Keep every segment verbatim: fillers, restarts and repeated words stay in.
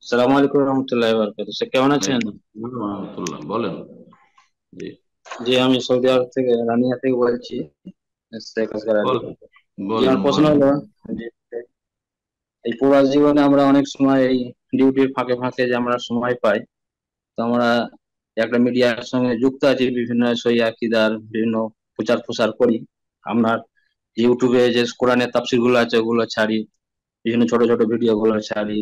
সালাম আলাইকুম রহমতুল্লাহ বরকাত। স্যার কেমন আছেন? ওয়ালাইকুম আসসালাম রহমতুল্লাহ, বলেন। জি, জি, আমি সৌদি আরব থেকে রানিয়া থেকে বলছি, শেখ আসগার আলী। বলেন জি, বলেন আমার প্রশ্ন বলেন। হলো যে এই পুরা জীবনে আমরা অনেক সময় এই ডিউটির ফাঁকে ফাঁকে যে আমরা সময় পাই, তো আমরা একটা মিডিয়ার সঙ্গে যুক্ত আছি, বিভিন্ন সই আকিদার বিভিন্ন প্রচার প্রসার করি। আমরা ইউটিউবে যে কোরআনের তাফসির গুলো আছে ওগুলো ছাড়ি, বিভিন্ন ছোট ছোট ভিডিও গুলো ছাড়ি।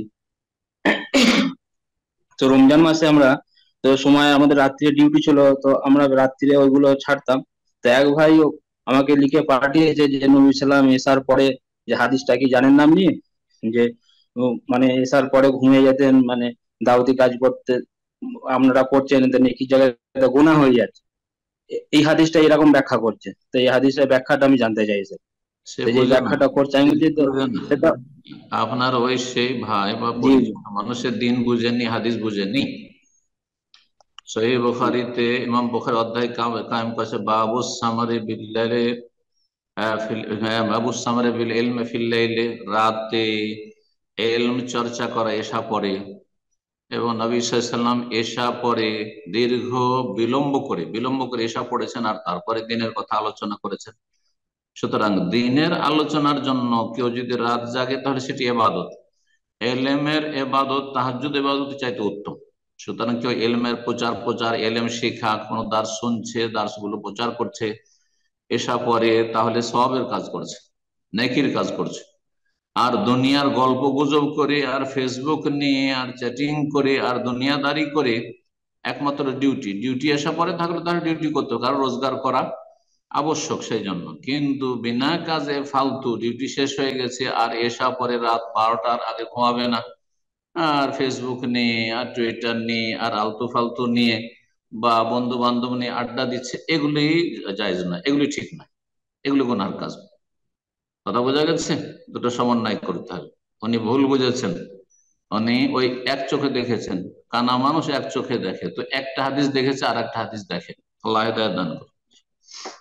তো রমজান মাসে আমরা, তো সময় আমাদের রাত্রে ডিউটি ছিল, তো আমরা রাত্রিরে ওইগুলো ছাড়তাম। তো এক ভাই আমাকে লিখে পাঠিয়েছে যে নবী সাল্লাম এসার পরে যে হাদিসটা কি জানেন না আপনি, যে উম, মানে এসার পরে ঘুমিয়ে যেতেন, মানে দাওয়াতি কাজ করতে আপনারা করছেন, তো নেকি জায়গায় গুনাহ হয়ে যাচ্ছে। এ- এই হাদিসটা এরকম ব্যাখ্যা করছে, তো এই হাদিসের ব্যাখ্যাটা আমি জানতে চাইছি। সে তো যে বোঝে না, ব্যাখ্যাটা করছে আমি বলছি, তো বোঝে না। সেটা। আপনার ওই সেই ভাই বা জি পরিচিত মানুষের দিন বুঝেননি, হাদিস বুঝেননি। সহিহ বুখারীতে ইমাম বুখারী অধ্যায় কাম- কায়েম করেছে, বাবু সামারি বিল্লাইলে, আহ, ফিল- হ্যাঁ, বাবু সামারি বিল ইলমে ফিল লাইলে, রাতে এলম চর্চা করা এশা পরে। এবং নবী সাল্লাম এশা পরে দীর্ঘ বিলম্ব করে বিলম্ব করে এশা পড়েছেন, আর তারপরে দিনের কথা আলোচনা করেছেন। সুতরাং দিনের আলোচনার জন্য কেউ যদি রাত জাগে তাহলে সেটি এবাদত। এলেমের এবাদত তাহাজ্জুদ এবাদত চাইতে উত্তম। সুতরাং কেউ এলমের প্রচার প্রচার এলেম শেখা, কোনো দার্স শুনছে, দার্স গুলো প্রচার করছে, এসা পরে, তাহলে সবের কাজ করছে, নেকির কাজ করছে। আর দুনিয়ার গল্প গুজব করে আর ফেসবুক নিয়ে আর চ্যাটিং করে আর দুনিয়াদারি করে একমাত্র ডিউটি ডিউটি আসা পরে থাকলে তার ডিউটি করতে হবে, কারণ রোজগার করা আবশ্যক সেই জন্য। কিন্তু বিনা কাজে ফালতু ডিউটি শেষ হয়ে গেছে আর এসা পরে রাত বারোটার আগে ঘুমাবে না, আর ফেসবুক নিয়ে আর টুইটার নিয়ে আর আলতু ফালতু নিয়ে বা বন্ধু বান্ধব নিয়ে আড্ডা দিচ্ছে, এগুলি জায়েজ না, এগুলি ঠিক না, এগুলি গুনার কাজ। কথা বোঝা গেছে? দুটো সমন্বয় করতে হবে। উনি ভুল বুঝেছেন, উনি ওই এক চোখে দেখেছেন। কানা মানুষ এক চোখে দেখে, তো একটা হাদিস দেখেছে আর একটা হাদিস দেখে। আল্লাহ হেদায়েত দান করুন।